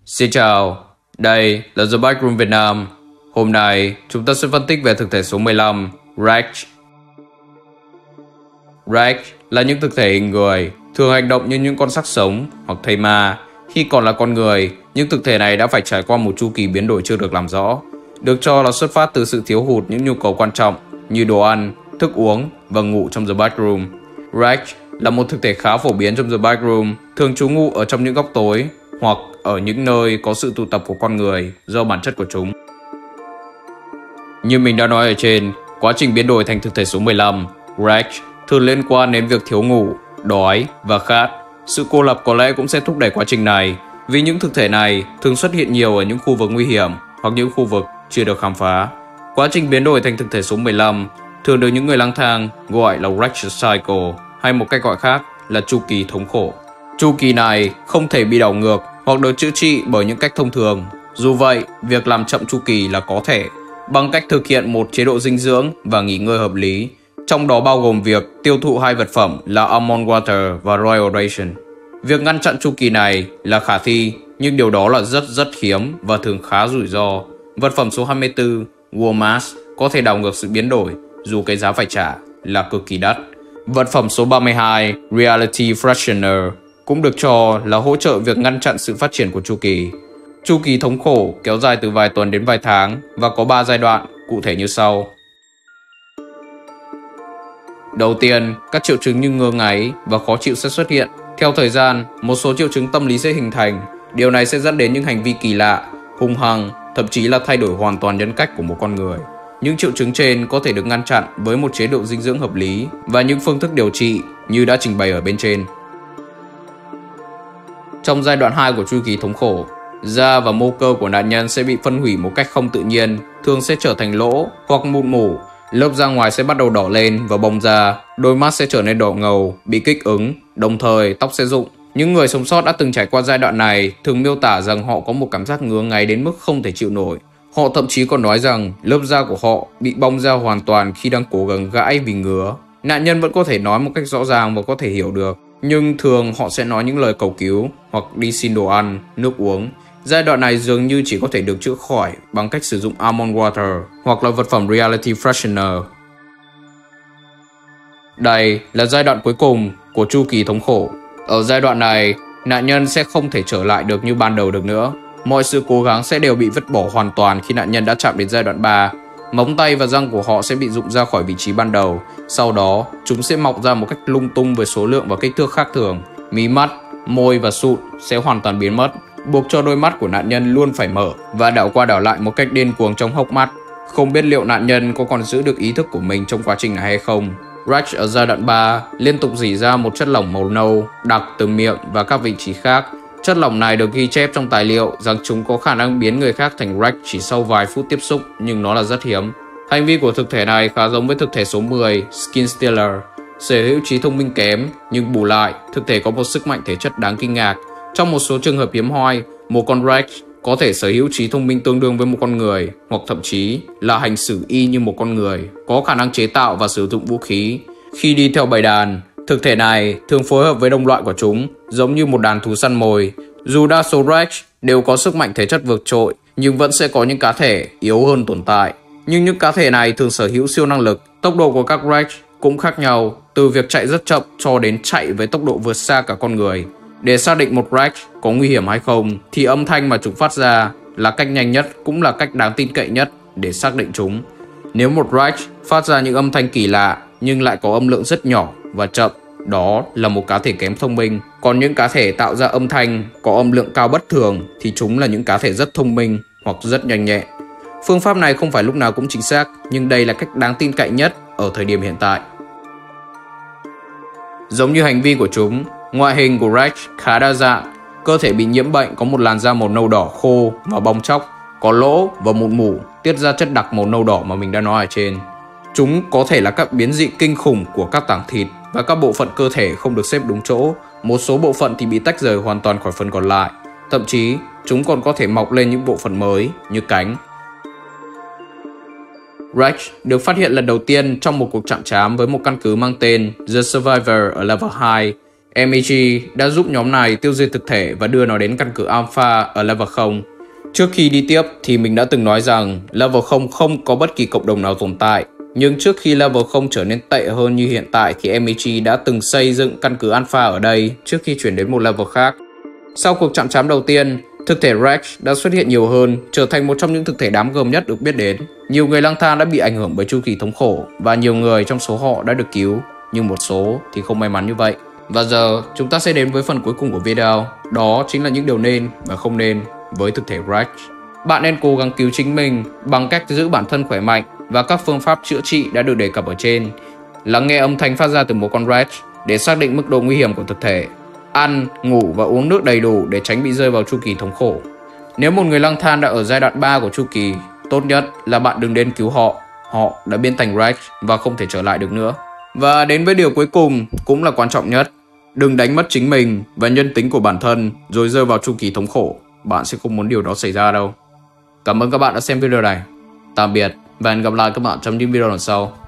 Xin chào, đây là The Backroom Việt Nam. Hôm nay chúng ta sẽ phân tích về thực thể số 15, Rex. Rex là những thực thể hình người, thường hành động như những con xác sống hoặc thây ma. Khi còn là con người, những thực thể này đã phải trải qua một chu kỳ biến đổi chưa được làm rõ, được cho là xuất phát từ sự thiếu hụt những nhu cầu quan trọng như đồ ăn, thức uống và ngủ trong The Backroom. Rex là một thực thể khá phổ biến trong The Backroom, thường trú ngụ ở trong những góc tối hoặc ở những nơi có sự tụ tập của con người do bản chất của chúng. Như mình đã nói ở trên, quá trình biến đổi thành thực thể số 15, Rex, thường liên quan đến việc thiếu ngủ, đói và khát. Sự cô lập có lẽ cũng sẽ thúc đẩy quá trình này, vì những thực thể này thường xuất hiện nhiều ở những khu vực nguy hiểm hoặc những khu vực chưa được khám phá. Quá trình biến đổi thành thực thể số 15 thường được những người lang thang gọi là Rex Cycle, hay một cách gọi khác là chu kỳ thống khổ. Chu kỳ này không thể bị đảo ngược hoặc được chữa trị bởi những cách thông thường. Dù vậy, việc làm chậm chu kỳ là có thể bằng cách thực hiện một chế độ dinh dưỡng và nghỉ ngơi hợp lý, trong đó bao gồm việc tiêu thụ hai vật phẩm là almond water và royal ration. Việc ngăn chặn chu kỳ này là khả thi, nhưng điều đó là rất hiếm và thường khá rủi ro. Vật phẩm số 24, Warmass, có thể đảo ngược sự biến đổi, dù cái giá phải trả là cực kỳ đắt. Vật phẩm số 32, Reality Fractioner, cũng được cho là hỗ trợ việc ngăn chặn sự phát triển của chu kỳ. Chu kỳ thống khổ kéo dài từ vài tuần đến vài tháng và có 3 giai đoạn, cụ thể như sau. Đầu tiên, các triệu chứng như ngứa ngáy và khó chịu sẽ xuất hiện. Theo thời gian, một số triệu chứng tâm lý sẽ hình thành. Điều này sẽ dẫn đến những hành vi kỳ lạ, hung hăng, thậm chí là thay đổi hoàn toàn nhân cách của một con người. Những triệu chứng trên có thể được ngăn chặn với một chế độ dinh dưỡng hợp lý và những phương thức điều trị như đã trình bày ở bên trên. Trong giai đoạn 2 của chu kỳ thống khổ, da và mô cơ của nạn nhân sẽ bị phân hủy một cách không tự nhiên, thường sẽ trở thành lỗ hoặc mụn mủ. Lớp da ngoài sẽ bắt đầu đỏ lên và bong ra, đôi mắt sẽ trở nên đỏ ngầu, bị kích ứng, đồng thời tóc sẽ rụng. Những người sống sót đã từng trải qua giai đoạn này thường miêu tả rằng họ có một cảm giác ngứa ngáy đến mức không thể chịu nổi. Họ thậm chí còn nói rằng lớp da của họ bị bong ra hoàn toàn khi đang cố gắng gãi vì ngứa. Nạn nhân vẫn có thể nói một cách rõ ràng và có thể hiểu được, nhưng thường họ sẽ nói những lời cầu cứu hoặc đi xin đồ ăn, nước uống. Giai đoạn này dường như chỉ có thể được chữa khỏi bằng cách sử dụng almond water hoặc là vật phẩm Reality Fractioner. Đây là giai đoạn cuối cùng của chu kỳ thống khổ. Ở giai đoạn này, nạn nhân sẽ không thể trở lại được như ban đầu được nữa. Mọi sự cố gắng sẽ đều bị vứt bỏ hoàn toàn khi nạn nhân đã chạm đến giai đoạn 3. Móng tay và răng của họ sẽ bị rụng ra khỏi vị trí ban đầu. Sau đó, chúng sẽ mọc ra một cách lung tung với số lượng và kích thước khác thường. Mí mắt, môi và sụn sẽ hoàn toàn biến mất, buộc cho đôi mắt của nạn nhân luôn phải mở và đảo qua đảo lại một cách điên cuồng trong hốc mắt. Không biết liệu nạn nhân có còn giữ được ý thức của mình trong quá trình này hay không. Rex ở giai đoạn 3 liên tục rỉ ra một chất lỏng màu nâu đặc từ miệng và các vị trí khác. Chất lỏng này được ghi chép trong tài liệu rằng chúng có khả năng biến người khác thành Rex chỉ sau vài phút tiếp xúc, nhưng nó là rất hiếm. Hành vi của thực thể này khá giống với thực thể số 10, Skin Stealer, sở hữu trí thông minh kém, nhưng bù lại, thực thể có một sức mạnh thể chất đáng kinh ngạc. Trong một số trường hợp hiếm hoi, một con Rex có thể sở hữu trí thông minh tương đương với một con người, hoặc thậm chí là hành xử y như một con người, có khả năng chế tạo và sử dụng vũ khí. Khi đi theo bầy đàn, thực thể này thường phối hợp với đồng loại của chúng, giống như một đàn thú săn mồi. Dù đa số Rex đều có sức mạnh thể chất vượt trội, nhưng vẫn sẽ có những cá thể yếu hơn tồn tại. Nhưng những cá thể này thường sở hữu siêu năng lực. Tốc độ của các Rex cũng khác nhau, từ việc chạy rất chậm cho đến chạy với tốc độ vượt xa cả con người. Để xác định một Rex có nguy hiểm hay không, thì âm thanh mà chúng phát ra là cách nhanh nhất cũng là cách đáng tin cậy nhất để xác định chúng. Nếu một Rex phát ra những âm thanh kỳ lạ nhưng lại có âm lượng rất nhỏ và chậm, đó là một cá thể kém thông minh. Còn những cá thể tạo ra âm thanh có âm lượng cao bất thường thì chúng là những cá thể rất thông minh hoặc rất nhanh nhẹn. Phương pháp này không phải lúc nào cũng chính xác, nhưng đây là cách đáng tin cậy nhất ở thời điểm hiện tại. Giống như hành vi của chúng, ngoại hình của Rex khá đa dạng. Cơ thể bị nhiễm bệnh có một làn da màu nâu đỏ khô và bong tróc, có lỗ và mụn mủ, tiết ra chất đặc màu nâu đỏ mà mình đã nói ở trên. Chúng có thể là các biến dị kinh khủng của các tảng thịt và các bộ phận cơ thể không được xếp đúng chỗ. Một số bộ phận thì bị tách rời hoàn toàn khỏi phần còn lại. Thậm chí, chúng còn có thể mọc lên những bộ phận mới như cánh. Rex được phát hiện lần đầu tiên trong một cuộc chạm trán với một căn cứ mang tên The Survivor ở Level 2. Emichi đã giúp nhóm này tiêu diệt thực thể và đưa nó đến căn cứ Alpha ở level 0. Trước khi đi tiếp thì mình đã từng nói rằng level 0 không có bất kỳ cộng đồng nào tồn tại. Nhưng trước khi level 0 trở nên tệ hơn như hiện tại thì Emichi đã từng xây dựng căn cứ Alpha ở đây trước khi chuyển đến một level khác. Sau cuộc chạm trán đầu tiên, thực thể Rex đã xuất hiện nhiều hơn, trở thành một trong những thực thể đáng gờm nhất được biết đến. Nhiều người lang thang đã bị ảnh hưởng bởi chu kỳ thống khổ và nhiều người trong số họ đã được cứu, nhưng một số thì không may mắn như vậy. Và giờ chúng ta sẽ đến với phần cuối cùng của video, đó chính là những điều nên và không nên với thực thể Rex. Bạn nên cố gắng cứu chính mình bằng cách giữ bản thân khỏe mạnh và các phương pháp chữa trị đã được đề cập ở trên. Lắng nghe âm thanh phát ra từ một con Rex để xác định mức độ nguy hiểm của thực thể. Ăn, ngủ và uống nước đầy đủ để tránh bị rơi vào chu kỳ thống khổ. Nếu một người lang thang đã ở giai đoạn 3 của chu kỳ, tốt nhất là bạn đừng đến cứu họ. Họ đã biến thành Rex và không thể trở lại được nữa. Và đến với điều cuối cùng cũng là quan trọng nhất. Đừng đánh mất chính mình và nhân tính của bản thân rồi rơi vào chu kỳ thống khổ. Bạn sẽ không muốn điều đó xảy ra đâu. Cảm ơn các bạn đã xem video này. Tạm biệt và hẹn gặp lại các bạn trong những video lần sau.